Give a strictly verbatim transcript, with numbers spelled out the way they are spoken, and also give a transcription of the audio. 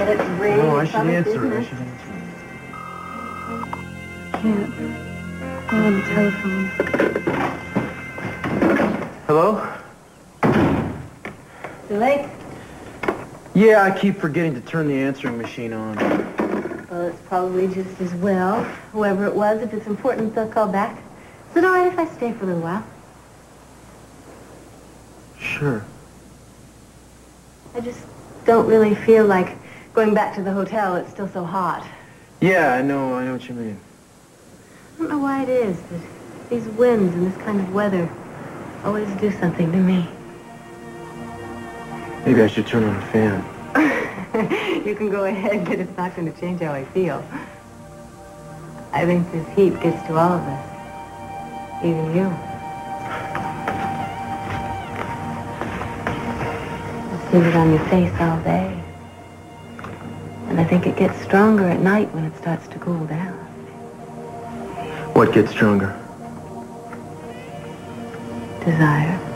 get it to ring. No, I should Public answer it. I business. should answer it. Can't. I'm on the telephone. Hello? Too late? Yeah, I keep forgetting to turn the answering machine on. Well, it's probably just as well. Whoever it was, if it's important, they'll call back. Is it all right if I stay for a little while? Sure. I just don't really feel like going back to the hotel. It's still so hot. Yeah, I know. I know what you mean. I don't know why it is, but these winds and this kind of weather always do something to me. Maybe I should turn on the fan. You can go ahead, but it's not going to change how I feel. I think this heat gets to all of us. Even you. I've seen it on your face all day. And I think it gets stronger at night when it starts to cool down. What gets stronger? Desire.